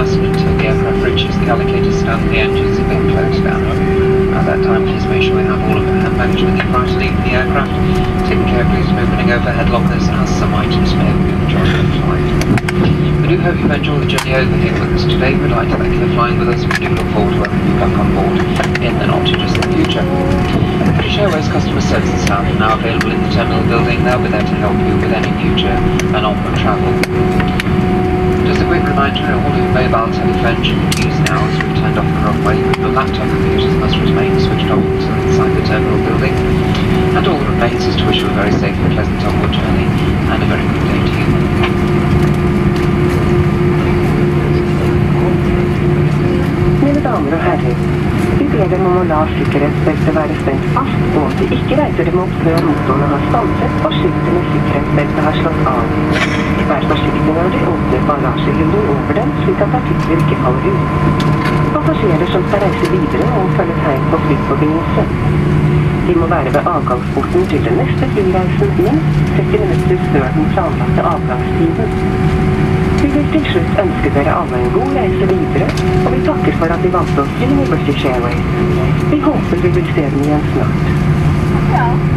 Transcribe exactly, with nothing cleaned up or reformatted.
fasten until the aircraft reaches the allocated stand and the engines have been closed down. At that time, please make sure you have all of your hand baggage with you prior to leaving the aircraft. Taking care, please, of opening overhead lockers as some items may have been during the flight. We do hope you've enjoyed the journey over here with us today. We'd like to thank you for flying with us. We do look forward to having you back on board in the not too distant future. British Airways customer service staff are now available in the terminal building. They'll be there to help you with any future and onward travel. Just a quick reminder, all your mobile telephones you can use now as we've turned off the runway. Your laptop computers must remain switched off until inside the terminal building. And all that remains is to wish you a very safe and pleasant onward journey and a very good day to you. Mine damer og herrer, vi ber dem om å la sikkerhetsbeltet være spent fast, og at de ikke reiser dem opp før motorene har stanset og skiltet med sikkerhetsbeltet har slått av. Vær forsiktig når de åpner bagasjehyllen over dem, slik at artikler ikke faller ut. Passasjerer som skal reise videre må følge tegn på flyforbindelse. De må være ved avgangsporten til den neste flyreisen minst tretti minutter før den planlagte avgangstiden. Vi vil til slutt ønske dere alle en god reise videre, og vi takker for at de valgte å fly med British Airways. Vi håper vi vil se dem igjen snart. Ja.